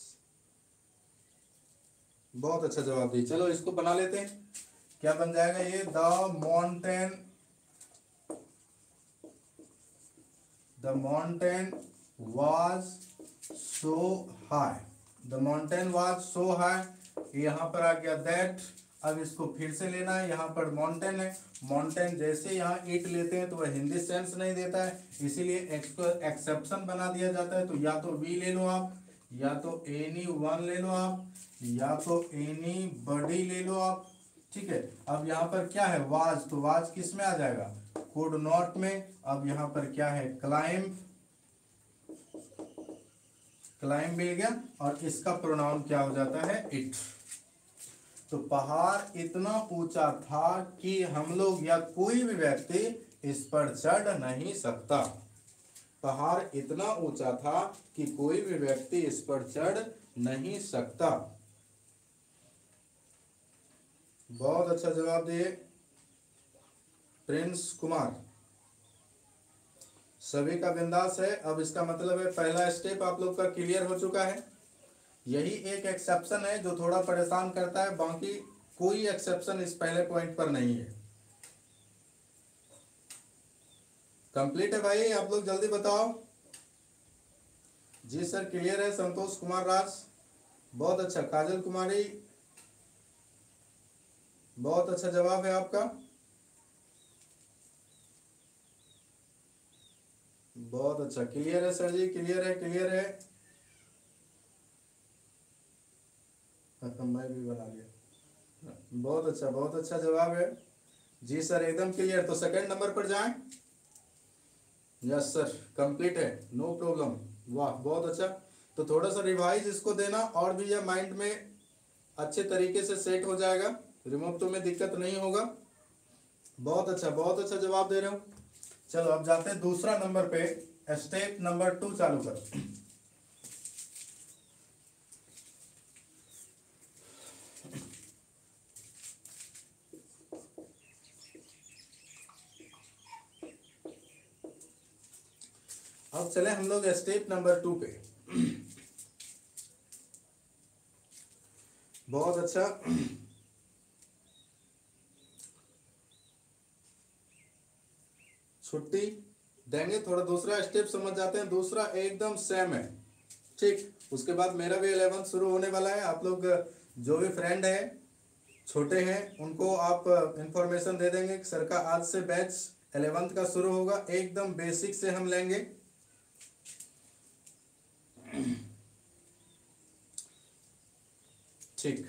बहुत अच्छा जवाब दिए। चलो इसको बना लेते हैं, क्या बन जाएगा ये? The mountain, the mountain was so high, the mountain was so high. यहाँ पर आ गया दैट। अब इसको फिर से लेना है, यहाँ पर माउंटेन है, माउंटेन जैसे यहाँ ईट लेते हैं तो वह हिंदी सेंस नहीं देता है, इसीलिए एक्सेप्शन बना दिया जाता है। तो या तो वी ले लो आप, या तो एनी वन ले लो आप, या तो एनी बडी ले लो आप, ठीक है। अब यहाँ पर क्या है? वाज, तो वाज किस में आ जाएगा? कुड नॉट में। अब यहाँ पर क्या है? क्लाइंब, क्लाइंब मिल गया, और इसका प्रोनाउन क्या हो जाता है? इट। तो पहाड़ इतना ऊंचा था कि हम लोग या कोई भी व्यक्ति इस पर चढ़ नहीं सकता। पहाड़ इतना ऊंचा था कि कोई भी व्यक्ति इस पर चढ़ नहीं सकता। बहुत अच्छा जवाब दिए प्रिंस कुमार, सभी का बिंदास है। अब इसका मतलब है पहला स्टेप आप लोग का क्लियर हो चुका है। यही एक एक्सेप्शन है जो थोड़ा परेशान करता है, बाकी कोई एक्सेप्शन इस पहले पॉइंट पर नहीं है। कंप्लीट है भाई, आप लोग जल्दी बताओ। जी सर क्लियर है। संतोष कुमार राज, बहुत अच्छा। काजल कुमारी, बहुत अच्छा जवाब है आपका, बहुत अच्छा। क्लियर है सर जी, क्लियर है, क्लियर है। मैं भी बना लिया, बहुत अच्छा बहुत अच्छा जवाब है। जी सर एकदम क्लियर। तो सेकंड नंबर पर जाएं। यस सर कंप्लीट है, नो प्रॉब्लम। वाह बहुत अच्छा। तो थोड़ा सा रिवाइज इसको देना, और भी यह माइंड में अच्छे तरीके से सेट हो जाएगा, रिमूव तो में दिक्कत नहीं होगा। बहुत अच्छा बहुत अच्छा जवाब दे रहे हो। चलो अब जाते हैं दूसरा नंबर पे, स्टेप नंबर टू चालू कर। अब चले हम लोग स्टेप नंबर टू पे। बहुत अच्छा। छुट्टी देंगे, थोड़ा दूसरा स्टेप समझ जाते हैं। दूसरा एकदम सेम है, ठीक। उसके बाद मेरा भी इलेवेंथ शुरू होने वाला है। आप लोग जो भी फ्रेंड है छोटे हैं उनको आप इंफॉर्मेशन दे देंगे कि सर का आज से बैच इलेवेंथ का शुरू होगा। एकदम बेसिक से हम लेंगे। ठीक।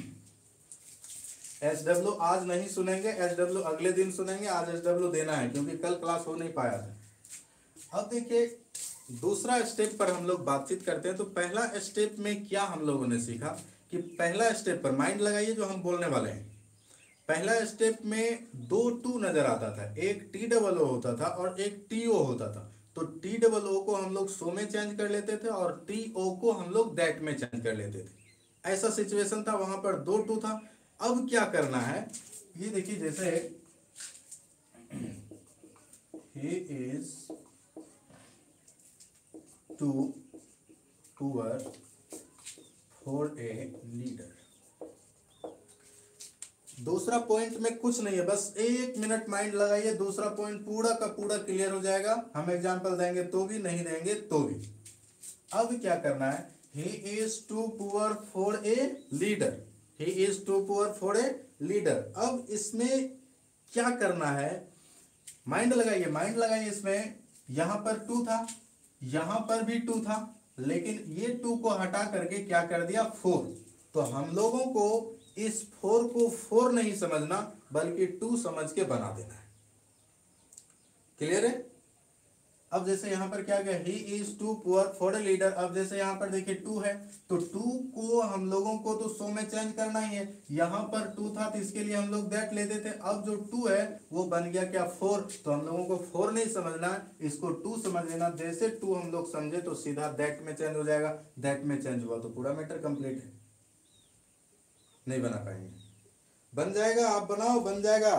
एच डब्ल्यू आज नहीं सुनेंगे, एच डब्ल्यू अगले दिन सुनेंगे। आज एच डब्ल्यू देना है क्योंकि कल क्लास हो नहीं पाया था। अब देखिए दूसरा स्टेप पर हम लोग बातचीत करते हैं। तो पहला स्टेप में क्या हम लोगों ने सीखा कि पहला स्टेप पर माइंड लगाइए जो हम बोलने वाले हैं। पहला स्टेप में दो टू नजर आता था, एक टी डबल ओ होता था और एक टी ओ होता था। तो टी डबल ओ को हम लोग सो में चेंज कर लेते थे और टी ओ को हम लोग दैट में चेंज कर लेते थे। ऐसा सिचुएशन था, वहां पर दो टू था। अब क्या करना है, ये देखिए, जैसे he is too poor for a leader। दूसरा पॉइंट में कुछ नहीं है, बस एक मिनट माइंड लगाइए, दूसरा पॉइंट पूरा का पूरा क्लियर हो जाएगा। हम एग्जांपल देंगे तो भी, नहीं देंगे तो भी। अब क्या करना है, he is too poor for a leader, he is too poor for a leader। अब इसमें क्या करना है, माइंड लगाइए, माइंड लगाइए। इसमें यहां पर टू था, यहां पर भी टू था, लेकिन ये टू को हटा करके क्या कर दिया, फोर। तो हम लोगों को इस फोर को फोर नहीं समझना बल्कि टू समझ के बना देना है। क्लियर है? अब जैसे यहाँ पर क्या गया, he is too poor for a leader. अब जैसे यहाँ पर देखिए टू है, तो टू को हम लोगों को तो सो में चेंज करना ही है। यहाँ पर टू था तो इसके लिए हम लोग दैट लेते थे। अब जो टू है वो बन गया क्या, फोर। तो हम लोगों को फोर नहीं समझना है, इसको टू समझ लेना। जैसे टू हम लोग समझे तो सीधा दैट में चेंज हो जाएगा। दैट में चेंज हुआ तो पूरा मैटर कंप्लीट है। नहीं बना पाएंगे, बन जाएगा, आप बनाओ, बन जाएगा।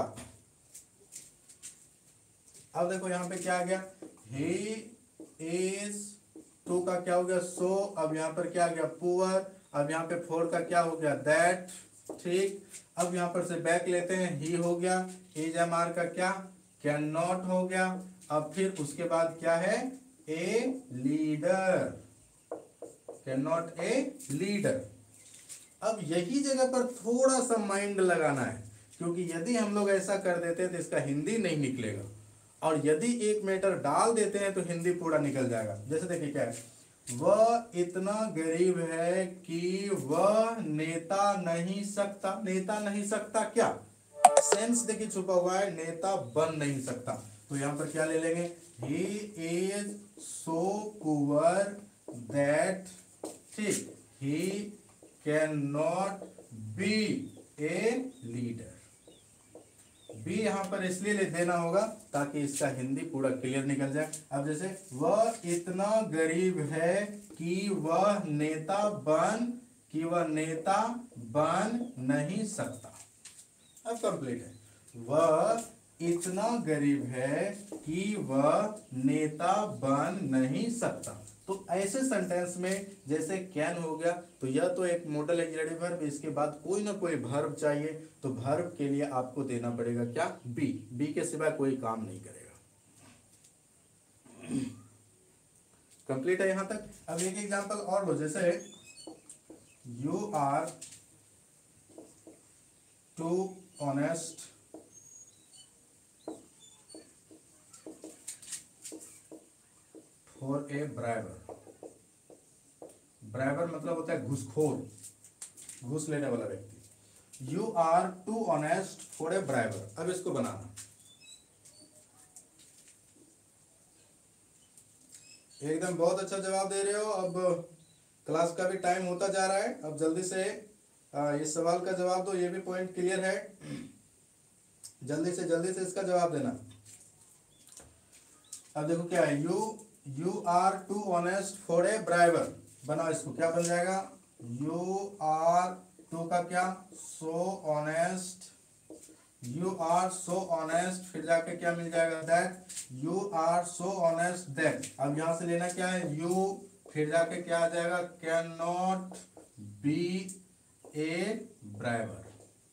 अब देखो यहाँ पे क्या आ गया, he is टू का क्या हो गया, सो। अब यहाँ पर क्या आ गया, पुअर। अब यहाँ पे फोर का क्या हो गया, दैट। ठीक, अब यहाँ पर से बैक लेते हैं, ही हो गया। इज एम आर का क्या, कैन नॉट हो गया। अब फिर उसके बाद क्या है, a leader, can not a leader. अब यही जगह पर थोड़ा सा माइंड लगाना है, क्योंकि यदि हम लोग ऐसा कर देते हैं तो इसका हिंदी नहीं निकलेगा, और यदि एक मीटर डाल देते हैं तो हिंदी पूरा निकल जाएगा। जैसे देखिए क्या है, वह इतना गरीब है कि वह नेता नहीं सकता। नेता नहीं सकता क्या, सेंस देखिए छुपा हुआ है, नेता बन नहीं सकता। तो यहां पर क्या ले लेंगे, he is so poor that, ठीक, he can not be a leader. Be यहां पर इसलिए ले देना होगा ताकि इसका हिंदी पूरा क्लियर निकल जाए। अब जैसे वह इतना गरीब है कि वह नेता बन कि वह नेता बन नहीं सकता। अब कंप्लीट है, वह इतना गरीब है कि वह नेता बन नहीं सकता। तो ऐसे सेंटेंस में जैसे कैन हो गया, तो यह तो एक मॉडल ऑक्सिलरी वर्ब, इसके बाद कोई ना कोई वर्ब चाहिए। तो वर्ब के लिए आपको देना पड़ेगा क्या, बी। बी के सिवाय कोई काम नहीं करेगा। कंप्लीट है यहां तक। अब एक एग्जांपल और लो, जैसे you are too honest for a briber. Briber मतलब होता है घूसखोर, घूस लेने वाला व्यक्ति। You are too honest for a briber. अब इसको बनाना, एकदम बहुत अच्छा जवाब दे रहे हो। अब क्लास का भी टाइम होता जा रहा है, अब जल्दी से आ, इस सवाल का जवाब दो। ये भी पॉइंट क्लियर है, जल्दी से जल्दी से इसका जवाब देना। अब देखो क्या है, you you are too honest for a briber. बनाओ इसको, क्या बन जाएगा, यू आर टू का क्या, so honest. You are so honest, फिर जाके क्या मिल जाएगा, that. You are so honest that. अब यहां से लेना क्या है, यू, फिर जाके क्या आ जाएगा, can not be a briber.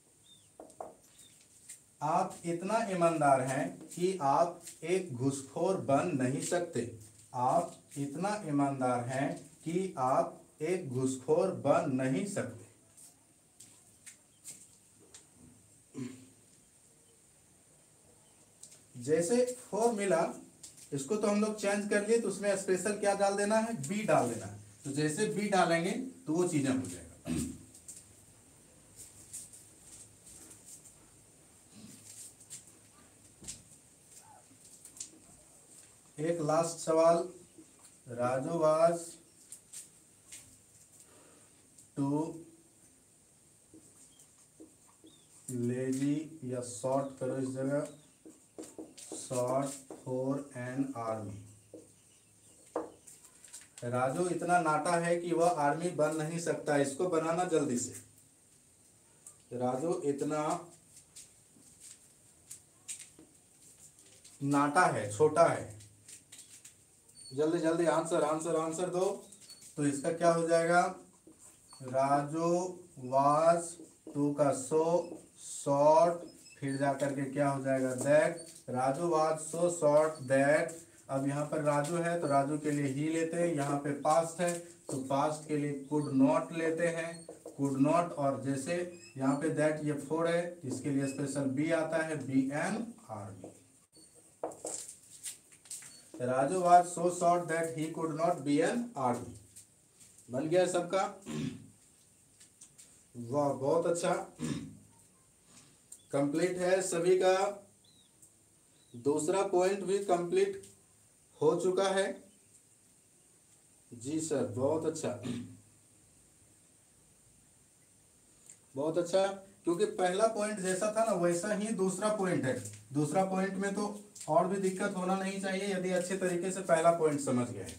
आप इतना ईमानदार हैं कि आप एक घूसखोर बन नहीं सकते। आप इतना ईमानदार हैं कि आप एक घूसखोर बन नहीं सकते। जैसे फोर मिला, इसको तो हम लोग चेंज कर लिए, तो उसमें स्पेशल क्या डाल देना है, बी डाल देना है। तो जैसे बी डालेंगे तो वो चीजें हो जाएगा। एक लास्ट सवाल, राजू वाज टू लेजी, या शॉर्ट करो इस जगह, short for an army. Raju इतना नाटा है कि वह आर्मी बन नहीं सकता। इसको बनाना जल्दी से। राजू इतना नाटा है, छोटा है, जल्दी जल्दी आंसर आंसर आंसर दो। तो इसका क्या हो जाएगा, राजू वाज टू का सो शॉर्ट, फिर जाकर के क्या हो जाएगा, that. Raju was so short that. अब यहाँ पर राजू है तो राजू के लिए ही लेते हैं, यहाँ पे पास्ट है तो पास्ट के लिए कुड नॉट लेते हैं, कुड नॉट। और जैसे यहाँ पे दैट, ये फोर है, इसके लिए स्पेशल बी आता है, be an army. Raju was so short that he could not be an army. बन गया सबका। वाह, बहुत अच्छा। कंप्लीट है सभी का। दूसरा पॉइंट भी कंप्लीट हो चुका है। जी सर, बहुत अच्छा, बहुत अच्छा। क्योंकि पहला पॉइंट जैसा था ना वैसा ही दूसरा पॉइंट है। दूसरा पॉइंट में तो और भी दिक्कत होना नहीं चाहिए यदि अच्छे तरीके से पहला पॉइंट समझ गए।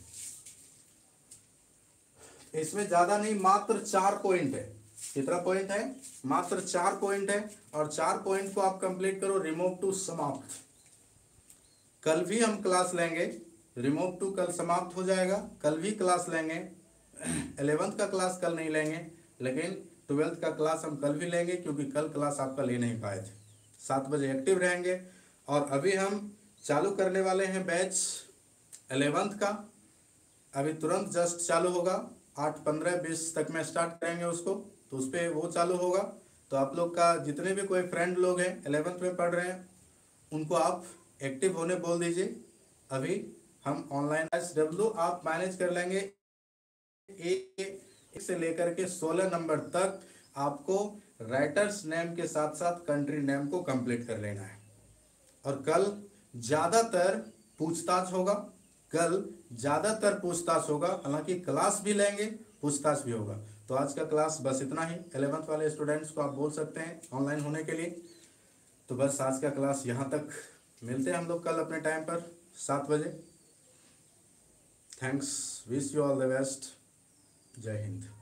इसमें ज्यादा नहीं, मात्र चार पॉइंट है। कितना पॉइंट है? मात्र चार पॉइंट है। और चार पॉइंट को आप कंप्लीट करो, रिमूव टू समाप्त। कल भी हम क्लास लेंगे। रिमूव टू कल समाप्त हो जाएगा, कल भी क्लास लेंगे। इलेवेंथ का क्लास कल नहीं लेंगे, लेकिन ट्वेल्थ का क्लास हम कल भी लेंगे, क्योंकि कल क्लास आपका ले नहीं पाए थे। सात बजे एक्टिव रहेंगे। और अभी हम चालू करने वाले हैं बैच इलेवेंथ का। अभी तुरंत जस्ट चालू होगा, आठ पंद्रह बीस तक में स्टार्ट करेंगे उसको। तो उस पर वो चालू होगा। तो आप लोग का जितने भी कोई फ्रेंड लोग हैं इलेवेंथ में पढ़ रहे हैं, उनको आप एक्टिव होने बोल दीजिए। अभी हम ऑनलाइन एस डब्ल्यू आप मैनेज कर लेंगे। एक से लेकर के सोलह नंबर तक आपको राइटर्स नेम के साथ साथ कंट्री नेम को कंप्लीट कर लेना है। और कल ज्यादातर पूछताछ होगा। कल ज्यादातर पूछताछ होगा, हालांकि क्लास भी लेंगे, पूछताछ भी होगा। तो आज का क्लास बस इतना ही। इलेवेंथ वाले स्टूडेंट्स को आप बोल सकते हैं ऑनलाइन होने के लिए। तो बस आज का क्लास यहाँ तक। मिलते हैं हम लोग कल अपने टाइम पर सात बजे। Thanks, wish you all the best. जय हिंद।